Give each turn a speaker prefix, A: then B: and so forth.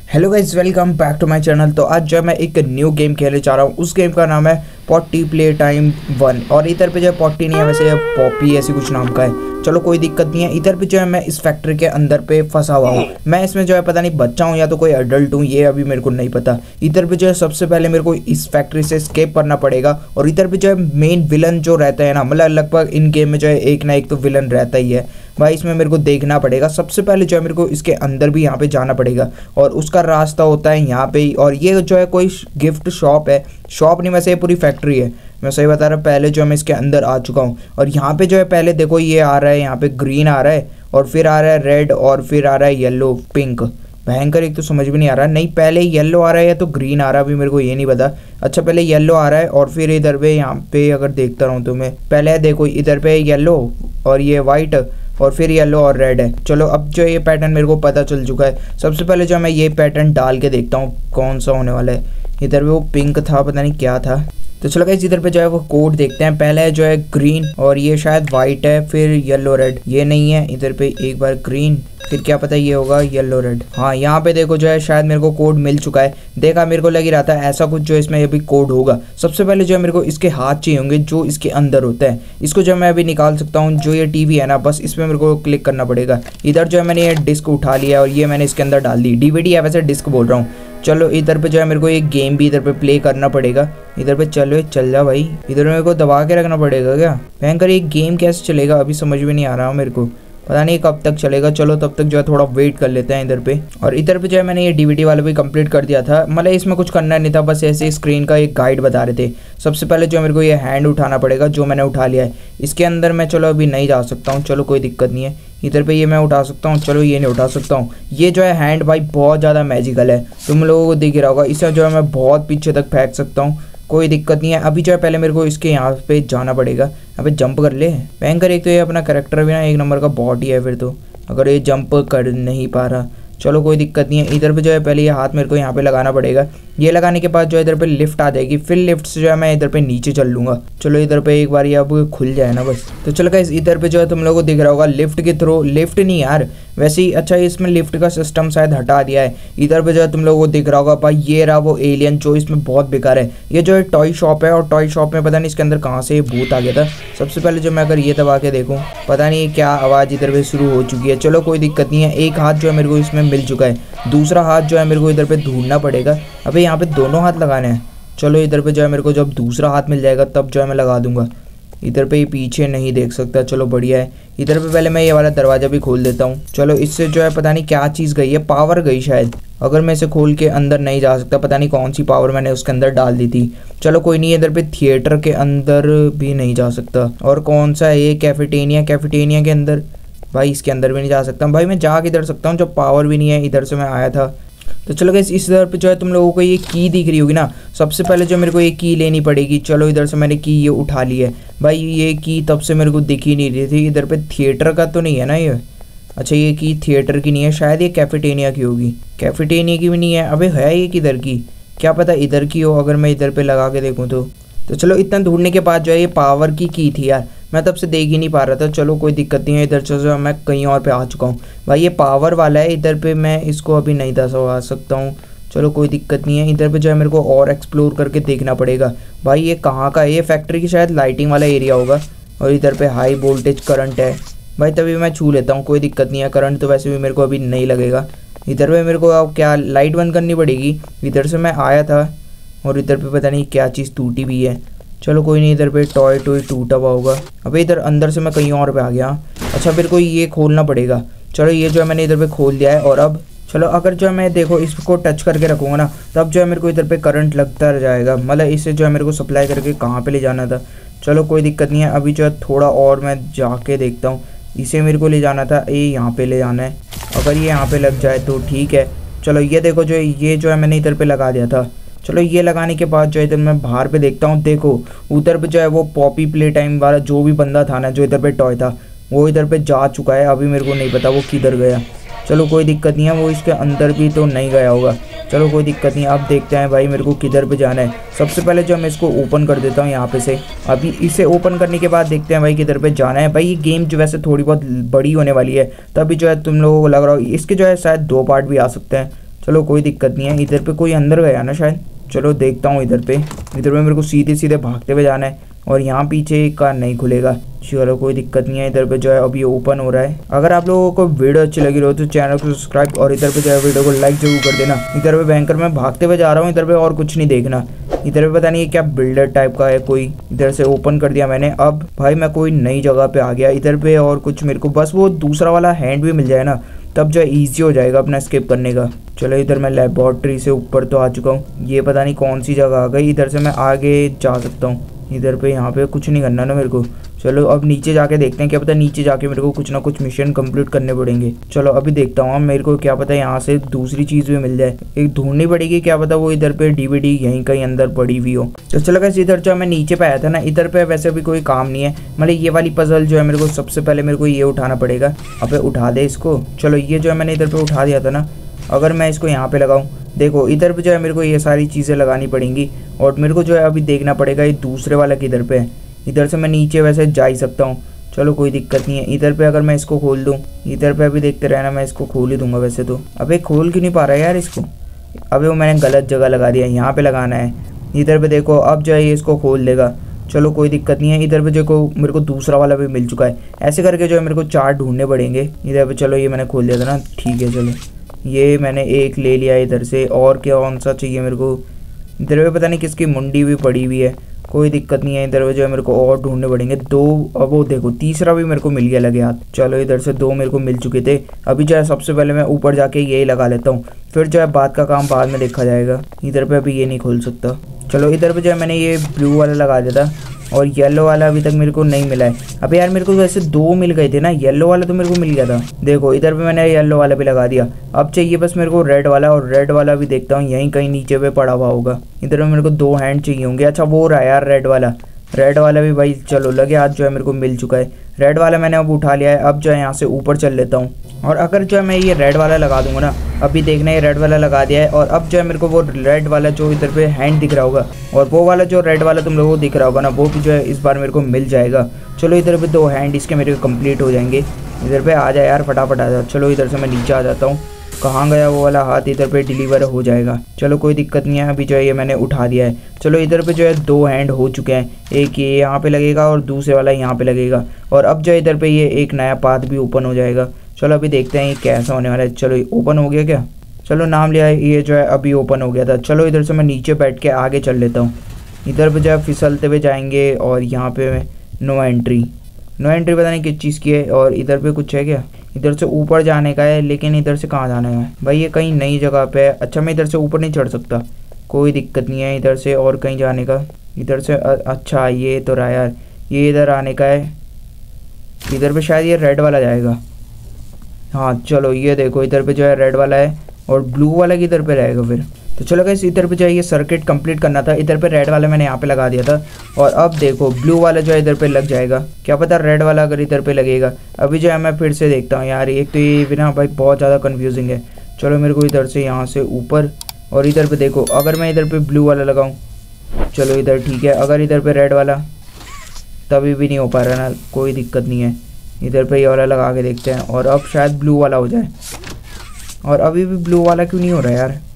A: Hello guys, welcome back to my channel. तो आज जो है मैं एक न्यू गेम खेलने जा रहा हूँ। उस गेम का नाम है पॉटी प्ले टाइम 1 और इधर पे जो है पॉटी नहीं है, वैसे पॉपी ऐसी कुछ नाम का है। चलो कोई दिक्कत नहीं है। इधर पे जो है मैं इस फैक्ट्री के अंदर पे फंसा हुआ हूँ। मैं इसमें जो है पता नहीं बच्चा हूँ या तो कोई एडल्ट हूँ, ये अभी मेरे को नहीं पता। इधर पे जो है सबसे पहले मेरे को इस फैक्ट्री से एस्केप करना पड़ेगा। और इधर पे जो है मेन विलन जो रहता है ना, मतलब लगभग इन गेम में जो है एक ना एक तो विलन रहता ही है भाई। इसमें मेरे को देखना पड़ेगा। सबसे पहले जो है मेरे को इसके अंदर भी यहाँ पे जाना पड़ेगा और उसका रास्ता होता है यहाँ पे ही। और ये जो है कोई गिफ्ट शॉप है, शॉप नहीं वैसे ये पूरी फैक्ट्री है, मैं सही बता रहा हूँ। पहले जो है मैं इसके अंदर आ चुका हूँ और यहाँ पे जो है पहले देखो ये आ रहा है, यहाँ पे ग्रीन आ रहा है और फिर आ रहा है रेड और फिर आ रहा है येलो पिंक। भयंकर, एक तो समझ में नहीं आ रहा। नहीं पहले येलो आ रहा है या तो ग्रीन आ रहा है, अभी मेरे को ये नहीं पता। अच्छा पहले येलो आ रहा है और फिर इधर पे यहाँ पे अगर देखता रहूँ तो मैं पहले देखो इधर पे येलो और ये वाइट और फिर येलो और रेड है। चलो अब जो ये पैटर्न मेरे को पता चल चुका है। सबसे पहले जो मैं ये पैटर्न डाल के देखता हूँ कौन सा होने वाला है। इधर पे वो पिंक था, पता नहीं क्या था। तो चलो गाइस इधर पे जो है वो कोड देखते हैं। पहले जो है ग्रीन और ये शायद वाइट है, फिर येलो रेड, ये नहीं है। इधर पे एक बार ग्रीन, फिर क्या पता ये होगा येलो रेड। हाँ यहाँ पे देखो जो है शायद मेरे को कोड मिल चुका है। देखा, मेरे को लग ही रहा था ऐसा कुछ जो इसमें अभी कोड होगा। सबसे पहले जो है मेरे को इसके हाथ चाहिए होंगे जो इसके अंदर होता है। इसको जो मैं अभी निकाल सकता हूँ। जो ये टीवी है ना, बस इसमें मेरे को क्लिक करना पड़ेगा। इधर जो है मैंने ये डिस्क उठा लिया और ये मैंने इसके अंदर डाल दी। डीवीडी है वैसे, डिस्क बोल रहा हूँ। चलो इधर पे जो है मेरे को एक गेम भी इधर पे प्ले करना पड़ेगा। इधर पे चलो चल जा भाई। इधर मेरे को दबा के रखना पड़ेगा क्या? भयंकर, ये गेम कैसे चलेगा अभी समझ में नहीं आ रहा मेरे को, पता नहीं कब तक चलेगा। चलो तब तक जो है थोड़ा वेट कर लेते हैं इधर पे। और इधर पे जो है मैंने ये डीवीडी वाला भी कंप्लीट कर दिया था। मतलब इसमें कुछ करना नहीं था, बस ऐसे स्क्रीन का एक गाइड बता रहे थे। सबसे पहले जो मेरे को ये हैंड उठाना पड़ेगा, जो मैंने उठा लिया है। इसके अंदर मैं चलो अभी नहीं जा सकता हूँ, चलो कोई दिक्कत नहीं है। इधर पे ये मैं उठा सकता हूँ, चलो ये नहीं उठा सकता हूँ। ये जो है हैंड भाई बहुत ज़्यादा मैजिकल है, तुम लोगों को दिख रहा होगा। इसे जो है मैं बहुत पीछे तक फेंक सकता हूँ, कोई दिक्कत नहीं है। अभी जो है पहले मेरे को इसके यहाँ पे जाना पड़ेगा। यहाँ पे जंप कर ले भयंकर। एक तो ये अपना करेक्टर भी ना एक नंबर का बॉट ही है फिर तो, अगर ये जंप कर नहीं पा रहा। चलो कोई दिक्कत नहीं है। इधर पे जो है पहले ये हाथ मेरे को यहाँ पे लगाना पड़ेगा। ये लगाने के बाद जो है इधर पे लिफ्ट आ जाएगी, फिर लिफ्ट से जो है मैं इधर पे नीचे चल लूँगा। चलो इधर पे एक बार ये अब खुल जाए ना बस। तो चलो गाइस इधर पे जो है तुम लोगों को दिख रहा होगा लिफ्ट के थ्रू, लिफ्ट नहीं यार वैसे ही। अच्छा इसमें लिफ्ट का सिस्टम शायद हटा दिया है। इधर पे जो है तुम लोगों को दिख रहा होगा भाई, ये रहा वो एलियन जो इसमें बहुत बेकार है। ये जो है टॉय शॉप है और टॉय शॉप में पता नहीं इसके अंदर कहाँ से भूत आ गया था। सबसे पहले जो मैं अगर ये दबा के देखूँ, पता नहीं क्या आवाज़ इधर पे शुरू हो चुकी है। चलो कोई दिक्कत नहीं है। एक हाथ जो है मेरे को इसमें मिल चुका है, दूसरा हाथ जो है मेरे को इधर पे ढूंढना पड़ेगा। अबे यहाँ पे दोनों हाथ लगाने हैं। चलो इधर पे जो है मेरे को जब दूसरा हाथ मिल जाएगा तब जो है मैं लगा दूंगा। इधर पे ये पीछे नहीं देख सकता, चलो बढ़िया है। इधर पे पहले मैं ये वाला दरवाज़ा भी खोल देता हूँ। चलो इससे जो है पता नहीं क्या चीज़ गई है, पावर गई शायद। अगर मैं इसे खोल के अंदर नहीं जा सकता, पता नहीं कौन सी पावर मैंने उसके अंदर डाल दी थी। चलो कोई नहीं, इधर पे थिएटर के अंदर भी नहीं जा सकता। और कौन सा है ये कैफेटेरिया, कैफेटेरिया के अंदर भाई इसके अंदर भी नहीं जा सकता भाई। मैं जा किधर सकता हूँ जब पावर भी नहीं है, इधर से मैं आया था। तो चलो गाइस इस इधर पे जो है तुम लोगों को ये की दिख रही होगी ना, सबसे पहले जो मेरे को ये की लेनी पड़ेगी। चलो इधर से मैंने की ये उठा ली है भाई। ये की तब से मेरे को दिख ही नहीं रही थी। इधर पे थिएटर का तो नहीं है ना ये? अच्छा ये की थिएटर की नहीं है, शायद ये कैफेटेरिया की होगी। कैफेटेरिया की भी नहीं है। अबे है ये किधर की, क्या पता इधर की हो अगर मैं इधर पे लगा के देखूँ तो। चलो इतना ढूंढने के बाद जो है ये पावर की थी यार, मैं तब से देख ही नहीं पा रहा था। चलो कोई दिक्कत नहीं है। इधर से जो मैं कहीं और पे आ चुका हूँ भाई। ये पावर वाला है, इधर पे मैं इसको अभी नहीं दबा सकता हूँ। चलो कोई दिक्कत नहीं है। इधर पे जो है मेरे को और एक्सप्लोर करके देखना पड़ेगा भाई। ये कहाँ का है? ये फैक्ट्री की शायद लाइटिंग वाला एरिया होगा। और इधर पे हाई वोल्टेज करंट है भाई, तभी मैं छू लेता हूँ, कोई दिक्कत नहीं है। करंट तो वैसे भी मेरे को अभी नहीं लगेगा। इधर पे मेरे को अब क्या लाइट बंद करनी पड़ेगी। इधर से मैं आया था और इधर पे पता नहीं क्या चीज़ टूटी भी है। चलो कोई नहीं, इधर पे टॉय टूटा हुआ होगा। अबे इधर अंदर से मैं कहीं और पे आ गया। अच्छा फिर कोई ये खोलना पड़ेगा। चलो ये जो है मैंने इधर पे खोल दिया है। और अब चलो अगर जो है मैं देखो इसको टच करके रखूँगा ना, तब जो है मेरे को इधर पे करंट लगता रह जाएगा। मतलब इसे जो है मेरे को सप्लाई करके कहाँ पे ले जाना था। चलो कोई दिक्कत नहीं है। अभी जो है थोड़ा और मैं जाके देखता हूँ। इसे मेरे को ले जाना था, ये यहाँ पे ले जाना है। अगर ये यहाँ पे लग जाए तो ठीक है। चलो ये देखो जो ये जो है मैंने इधर पे लगा दिया था। चलो ये लगाने के बाद जो है इधर मैं बाहर पे देखता हूँ। देखो उधर पे जो है वो पॉपी प्ले टाइम वाला जो भी बंदा था ना, जो इधर पे टॉय था, वो इधर पे जा चुका है। अभी मेरे को नहीं पता वो किधर गया। चलो कोई दिक्कत नहीं है, वो इसके अंदर भी तो नहीं गया होगा। चलो कोई दिक्कत नहीं, अब देखते हैं भाई मेरे को किधर पे जाना है। सबसे पहले जो मैं इसको ओपन कर देता हूँ यहाँ पे से। अभी इसे ओपन करने के बाद देखते हैं भाई किधर पे जाना है। भाई ये गेम जो वैसे थोड़ी बहुत बड़ी होने वाली है, तभी जो है तुम लोगों को लग रहा हो इसके जो है शायद 2 पार्ट भी आ सकते हैं। चलो कोई दिक्कत नहीं है। इधर पे कोई अंदर गया ना शायद, चलो देखता हूँ। इधर पे मेरे को सीधे सीधे भागते हुए जाना है और यहाँ पीछे का नहीं खुलेगा। चलो कोई दिक्कत नहीं है। इधर पे जो है अभी ओपन हो रहा है। अगर आप लोगों को वीडियो अच्छी लगी हो तो चैनल को सब्सक्राइब और इधर पे जो है वीडियो को लाइक जरूर कर देना। इधर पे भयंकर मैं भागते हुए जा रहा हूँ, इधर पे और कुछ नहीं देखना। इधर पे पता नहीं क्या बिल्डर टाइप का है कोई। इधर से ओपन कर दिया मैंने। अब भाई मैं कोई नई जगह पे आ गया। इधर पे और कुछ मेरे को बस वो दूसरा वाला हैंड भी मिल जाए ना, तब जो है ईजी हो जाएगा अपना स्किप करने का। चलो इधर मैं लेबोरेटरी से ऊपर तो आ चुका हूँ। ये पता नहीं कौन सी जगह आ गई। इधर से मैं आगे जा सकता हूँ। इधर पे यहाँ पे कुछ नहीं करना ना मेरे को। चलो अब नीचे जाके देखते हैं, क्या पता नीचे जाके मेरे को कुछ ना कुछ मिशन कंप्लीट करने पड़ेंगे। चलो अभी देखता हूँ। मेरे को क्या पता यहाँ से दूसरी चीज़ भी मिल जाए। एक ढूंढनी पड़ेगी, क्या पता वो इधर पे डीवीडी यहीं कहीं अंदर पड़ी हुई हो। तो चलो कैसे इधर जो मैं नीचे पे आया था ना, इधर पे वैसे भी कोई काम नहीं है। मतलब ये वाली पजल जो है मेरे को सबसे पहले मेरे को ये उठाना पड़ेगा। अब उठा दे इसको। चलो ये जो है मैंने इधर पे उठा दिया था ना, अगर मैं इसको यहाँ पे लगाऊँ, देखो इधर पे जो है मेरे को ये सारी चीज़ें लगानी पड़ेंगी। और मेरे को जो है अभी देखना पड़ेगा ये दूसरे वाला किधर पे है। इधर से मैं नीचे वैसे जा ही सकता हूँ। चलो कोई दिक्कत नहीं है। इधर पे अगर मैं इसको खोल दूँ, इधर पे अभी देखते रहना, मैं इसको खोल ही दूंगा वैसे तो। अबे खोल क्यों नहीं पा रहा है यार इसको। अबे वो मैंने गलत जगह लगा दिया, यहाँ पे लगाना है। इधर पे देखो अब जो है ये इसको खोल देगा। चलो कोई दिक्कत नहीं है। इधर पे जो मेरे को दूसरा वाला भी मिल चुका है। ऐसे करके जो है मेरे को 4 ढूंढने पड़ेंगे। इधर पे चलो ये मैंने खोल दिया था ना, ठीक है। चलो ये मैंने एक ले लिया इधर से। और क्या कौन सा चाहिए मेरे को। इधर पे पता नहीं किसकी मुंडी भी पड़ी हुई है, कोई दिक्कत नहीं है। इधर पे जो है मेरे को और ढूंढने पड़ेंगे 2। अब वो देखो तीसरा भी मेरे को मिल गया लगे हाथ। चलो इधर से 2 मेरे को मिल चुके थे। अभी जो है सबसे पहले मैं ऊपर जाके यही लगा लेता हूँ, फिर जो है बात का काम बाद में देखा जाएगा। इधर पे अभी ये नहीं खोल सकता। चलो इधर पे जो है मैंने ये ब्लू वाला लगा दिया था और येलो वाला अभी तक मेरे को नहीं मिला है। अब यार मेरे को वैसे 2 मिल गए थे ना, येलो वाला तो मेरे को मिल गया था। देखो इधर पे मैंने येलो वाला भी लगा दिया। अब चाहिए बस मेरे को रेड वाला, और रेड वाला भी देखता हूँ यहीं कहीं नीचे पे पड़ा हुआ होगा। इधर में मेरे को 2 हैंड चाहिए होंगे। अच्छा वो रहा यार रेड वाला। रेड वाला भी भाई चलो लगे हाथ जो है मेरे को मिल चुका है। रेड वाला मैंने अब उठा लिया है। अब जो है यहाँ से ऊपर चल लेता हूँ। और अगर जो है मैं ये रेड वाला लगा दूंगा ना, अभी देखना ये रेड वाला लगा दिया है। और अब जो है मेरे को वो रेड वाला जो इधर पे हैंड दिख रहा होगा, और वो वाला जो रेड वाला तुम लोगों को दिख रहा होगा ना, वो भी जो है इस बार मेरे को मिल जाएगा। चलो इधर पे 2 हैंड इसके मेरे को कंप्लीट हो जाएंगे। इधर पे आ जाए यार फटाफट आ जाओ। चलो इधर से मैं नीचे आ जाता हूँ। कहाँ गया वो वाला हाथ। इधर पे डिलीवर हो जाएगा। चलो कोई दिक्कत नहीं है। अभी जो है ये मैंने उठा दिया है। चलो इधर पे जो है 2 हैंड हो चुके हैं। एक ये यहाँ पे लगेगा और दूसरे वाला यहाँ पे लगेगा। और अब जो है इधर पे ये एक नया पाथ भी ओपन हो जाएगा। चलो अभी देखते हैं ये कैसा होने वाला है। चलो ओपन हो गया क्या। चलो नाम लिया है, ये जो है अभी ओपन हो गया था। चलो इधर से मैं नीचे बैठ के आगे चल लेता हूँ। इधर पे जो है फिसलते हुए जाएंगे। और यहाँ पे नो एंट्री पता नहीं किस चीज़ की है। और इधर पे कुछ है क्या। इधर से ऊपर जाने का है, लेकिन इधर से कहाँ जाना है भाई। ये कहीं नई जगह पे है। अच्छा मैं इधर से ऊपर नहीं चढ़ सकता, कोई दिक्कत नहीं है। इधर से और कहीं जाने का। इधर से अच्छा ये तो रहा यार, ये इधर आने का है। इधर पे शायद ये रेड वाला जाएगा। हाँ चलो ये देखो इधर पे जो है रेड वाला है और ब्लू वाला किधर पे रहेगा फिर। तो चलो गाइस इधर पे जो है ये सर्किट कंप्लीट करना था। इधर पे रेड वाला मैंने यहाँ पे लगा दिया था। और अब देखो ब्लू वाला जो है इधर पे लग जाएगा। क्या पता रेड वाला अगर इधर पे लगेगा। अभी जो है मैं फिर से देखता हूँ यार। एक तो ये बिना भाई बहुत ज़्यादा कन्फ्यूजिंग है। चलो मेरे को इधर से यहाँ से ऊपर, और इधर पे देखो अगर मैं इधर पे ब्लू वाला लगाऊँ, चलो इधर ठीक है। अगर इधर पे रेड वाला, तभी भी नहीं हो पा रहा ना, कोई दिक्कत नहीं है। इधर पे ये वाला लगा के देखते हैं। और अब शायद ब्लू वाला हो जाए। और अभी भी ब्लू वाला क्यों नहीं हो रहा है यार।